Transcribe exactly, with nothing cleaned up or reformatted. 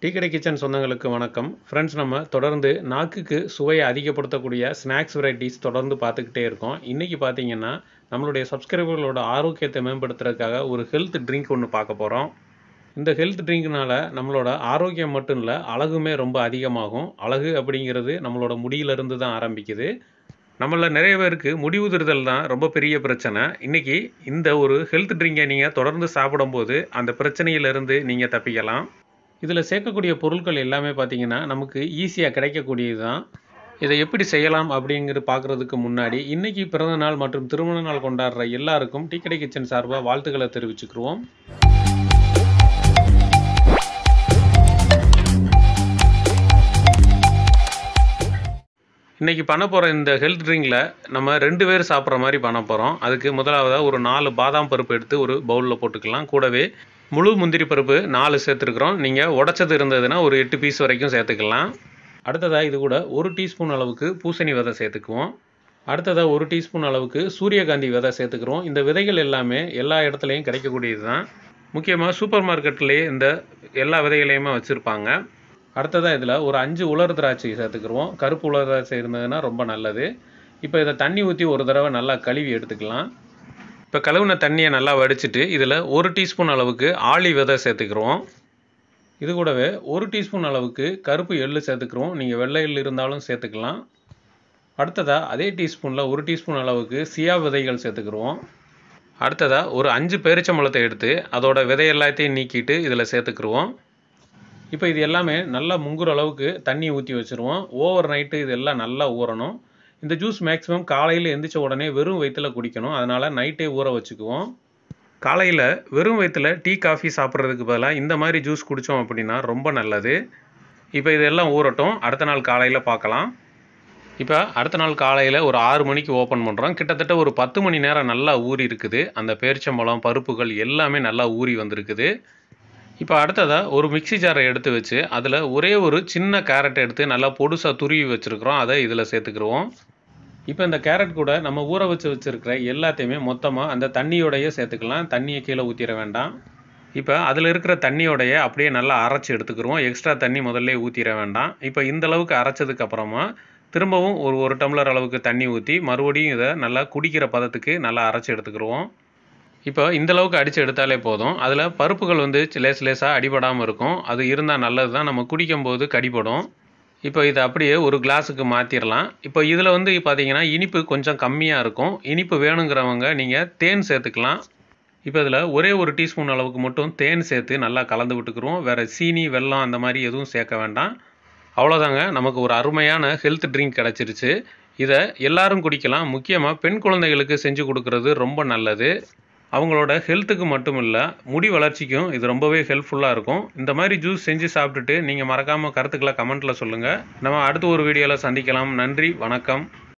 Tea கடை kitchen சொந்தங்களுக்கு வணக்கம். ஃப்ரெண்ட்ஸ், நம்ம தொடர்ந்து நாக்குக்கு சுவையை அதிகப்படுத்தக்கூடிய ஸ்நாக்ஸ் வெரைட்டிஸ் தொடர்ந்து பார்த்துக்கிட்டே இருக்கோம். இன்றைக்கி பார்த்தீங்கன்னா, நம்மளுடைய சப்ஸ்கிரைபர்களோட ஆரோக்கியத்தை மேம்படுத்துறதுக்காக ஒரு ஹெல்த் ட்ரிங்க் ஒன்று பார்க்க போகிறோம். இந்த ஹெல்த் ட்ரிங்க்னால நம்மளோட ஆரோக்கியம் மட்டும் இல்லை, அழகுமே ரொம்ப அதிகமாகும். அழகு அப்படிங்கிறது நம்மளோட முடியிலிருந்து தான் ஆரம்பிக்குது. நம்மள நிறைய பேருக்கு முடி உதிர்தல் தான் ரொம்ப பெரிய பிரச்சனை. இன்றைக்கி இந்த ஒரு ஹெல்த் ட்ரிங்கை நீங்கள் தொடர்ந்து சாப்பிடும்போது அந்த பிரச்சனையிலிருந்து நீங்கள் தப்பிக்கலாம். இதில் சேர்க்கக்கூடிய பொருட்கள் எல்லாமே பார்த்திங்கன்னா நமக்கு ஈஸியாக கிடைக்கக்கூடியது தான். இதை எப்படி செய்யலாம் அப்படிங்கிற பார்க்குறதுக்கு முன்னாடி, இன்றைக்கி பிறந்த நாள் மற்றும் திருமண நாள் கொண்டாடுற எல்லாருக்கும் டீ கடை கிச்சன் சார்பாக வாழ்த்துக்களை தெரிவிச்சுக்குருவோம். இன்றைக்கி பண்ண போகிற இந்த ஹெல்த் ட்ரிங்கில் நம்ம ரெண்டு பேர் சாப்பிட்ற மாதிரி பண்ண போகிறோம். அதுக்கு முதலாவதாக ஒரு நாலு பாதாம் பருப்பு எடுத்து ஒரு பவுலில் போட்டுக்கலாம். கூடவே முழு முந்திரி பருப்பு நாலு சேர்த்துருக்குறோம். நீங்கள் உடச்சது இருந்ததுன்னா ஒரு எட்டு பீஸ் வரைக்கும் சேர்த்துக்கலாம். அடுத்ததாக இது கூட ஒரு டீஸ்பூன் அளவுக்கு பூசணி விதை சேர்த்துக்குவோம். அடுத்ததாக ஒரு டீஸ்பூன் அளவுக்கு சூரியகாந்தி விதை சேர்த்துக்கிறோம். இந்த விதைகள் எல்லாமே எல்லா இடத்துலையும் கிடைக்கக்கூடியது தான். முக்கியமாக சூப்பர் மார்க்கெட்லேயே இந்த எல்லா விதைகளையுமே வச்சுருப்பாங்க. அடுத்ததாக இதில் ஒரு அஞ்சு உலர் திராட்சை சேர்த்துக்குருவோம். கருப்பு உலர் திராட்சை இருந்ததுன்னா ரொம்ப நல்லது. இப்போ இதை தண்ணி ஊற்றி ஒரு தடவை நல்லா கழுவி எடுத்துக்கலாம். இப்போ கழுவின தண்ணியை நல்லா வடிச்சிட்டு இதில் ஒரு டீஸ்பூன் அளவுக்கு ஆளி விதை சேர்த்துக்கிறோம். இது கூடவே ஒரு டீஸ்பூன் அளவுக்கு கருப்பு எள்ளு சேர்த்துக்கிறோம். நீங்கள் வெள்ளை எள்ளு இருந்தாலும் சேர்த்துக்கலாம். அடுத்ததாக அதே டீஸ்பூனில் ஒரு டீஸ்பூன் அளவுக்கு சியா விதைகள் சேர்த்துக்கிறோம். அடுத்ததாக ஒரு அஞ்சு பேரிச்சம்பழத்தை எடுத்து அதோட விதை எல்லாத்தையும் நீக்கிட்டு இதில் சேர்த்துக்குருவோம். இப்போ இது எல்லாமே நல்லா முங்குற அளவுக்கு தண்ணி ஊற்றி வச்சுருவோம். ஓவர் நைட்டு இதெல்லாம் நல்லா ஊறணும். இந்த ஜூஸ் மேக்ஸிமம் காலையில் எந்திரிச்ச உடனே வெறும் வயிற்றில் குடிக்கணும். அதனால் நைட்டே ஊற வச்சுக்குவோம். காலையில் வெறும் வயிற்றில் டீ காஃபி சாப்பிட்றதுக்கு பதிலாக இந்த மாதிரி ஜூஸ் குடித்தோம் அப்படின்னா ரொம்ப நல்லது. இப்போ இதெல்லாம் ஊறட்டும், அடுத்த நாள் காலையில் பார்க்கலாம். இப்போ அடுத்த நாள் காலையில் ஒரு ஆறு மணிக்கு ஓப்பன் பண்ணுறோம். கிட்டத்தட்ட ஒரு பத்து மணி நேரம் நல்லா ஊறி இருக்குது. அந்த பேரிச்சம்பழம் பருப்புகள் எல்லாமே நல்லா ஊறி வந்திருக்குது. இப்போ அடுத்ததாக ஒரு மிக்சி ஜாரை எடுத்து வச்சு அதில் ஒரே ஒரு சின்ன கேரட் எடுத்து நல்லா பொடுசாக துருவி வச்சுருக்குறோம். அதை இதில் சேர்த்துக்குருவோம். இப்போ இந்த கேரட் கூட நம்ம ஊற வச்சு வச்சுருக்கிற எல்லாத்தையுமே மொத்தமாக அந்த தண்ணியோடையே சேர்த்துக்கலாம். தண்ணியை கீழே ஊற்றிட வேண்டாம். இப்போ அதில் இருக்கிற தண்ணியோடைய அப்படியே நல்லா அரைச்சி எடுத்துக்கிடுவோம். எக்ஸ்ட்ரா தண்ணி முதல்ல ஊற்றிட வேண்டாம். இப்போ இந்த அளவுக்கு அரைச்சதுக்கப்புறமா திரும்பவும் ஒரு ஒரு டம்ளர் அளவுக்கு தண்ணி ஊற்றி மறுபடியும் இதை நல்லா குடிக்கிற பதத்துக்கு நல்லா அரைச்சி எடுத்துக்கிடுவோம். இப்போ இந்தளவுக்கு அடித்து எடுத்தாலே போதும். அதில் பருப்புகள் வந்து லேஸ் லேஸாக அடிபடாமல் இருக்கும். அது இருந்தால் நல்லது தான். நம்ம குடிக்கும்போது கடிபடும். இப்போ இதை அப்படியே ஒரு கிளாஸுக்கு மாற்றிடலாம். இப்போ இதில் வந்து பார்த்திங்கன்னா இனிப்பு கொஞ்சம் கம்மியாக இருக்கும். இனிப்பு வேணுங்கிறவங்க நீங்கள் தேன் சேர்த்துக்கலாம். இப்போ இதில் ஒரே ஒரு டீஸ்பூன் அளவுக்கு மட்டும் தேன் சேர்த்து நல்லா கலந்து விட்டுக்குருவோம். வேறு சீனி வெல்லம் அந்த மாதிரி எதுவும் சேர்க்க வேண்டாம். அவ்வளோதாங்க, நமக்கு ஒரு அருமையான ஹெல்த் ட்ரிங்க் கிடச்சிருச்சு. இதை எல்லாரும் குடிக்கலாம். முக்கியமாக பெண் குழந்தைகளுக்கு செஞ்சு கொடுக்குறது ரொம்ப நல்லது. அவங்களோட ஹெல்த்துக்கு மட்டும் இல்லை, முடி வளர்ச்சிக்கும் இது ரொம்பவே ஹெல்ப்ஃபுல்லாக இருக்கும். இந்த மாதிரி ஜூஸ் செஞ்சு சாப்பிட்டுட்டு நீங்கள் மறக்காமல் கருத்துக்களை கமெண்ட்டில் சொல்லுங்கள். நம்ம அடுத்த ஒரு வீடியோவில் சந்திக்கலாம். நன்றி, வணக்கம்.